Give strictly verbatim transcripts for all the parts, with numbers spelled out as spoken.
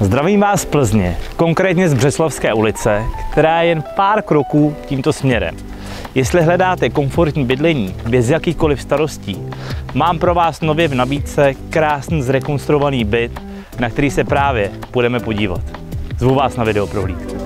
Zdravím vás z Plzně, konkrétně z Břeclavské ulice, která je jen pár kroků tímto směrem. Jestli hledáte komfortní bydlení bez jakýchkoliv starostí, mám pro vás nově v nabídce krásný zrekonstruovaný byt, na který se právě budeme podívat. Zvu vás na videoprohlídku.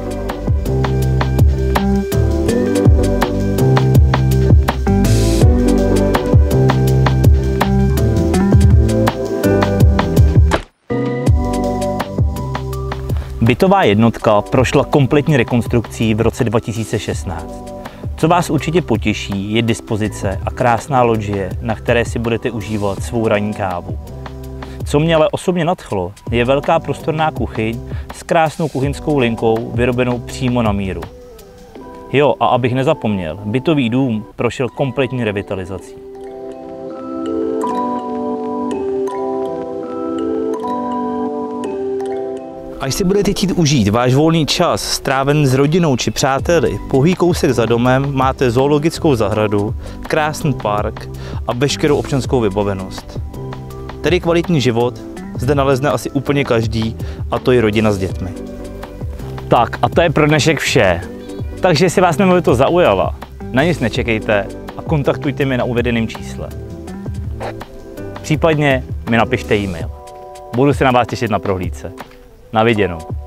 Bytová jednotka prošla kompletní rekonstrukcí v roce dva tisíce šestnáct. Co vás určitě potěší, je dispozice a krásná loďie, na které si budete užívat svou ranní kávu. Co mě ale osobně nadchlo, je velká prostorná kuchyň s krásnou kuchyňskou linkou vyrobenou přímo na míru. Jo, a abych nezapomněl, bytový dům prošel kompletní revitalizací. Až si budete chtít užít váš volný čas strávený s rodinou či přáteli, pouhý kousek za domem máte zoologickou zahradu, krásný park a veškerou občanskou vybavenost. Tedy kvalitní život zde nalezne asi úplně každý, a to i rodina s dětmi. Tak a to je pro dnešek vše. Takže jestli vás nemovitost zaujala, na nic nečekejte a kontaktujte mě na uvedeném čísle. Případně mi napište e-mail. Budu se na vás těšit na prohlídce. Na viděnou.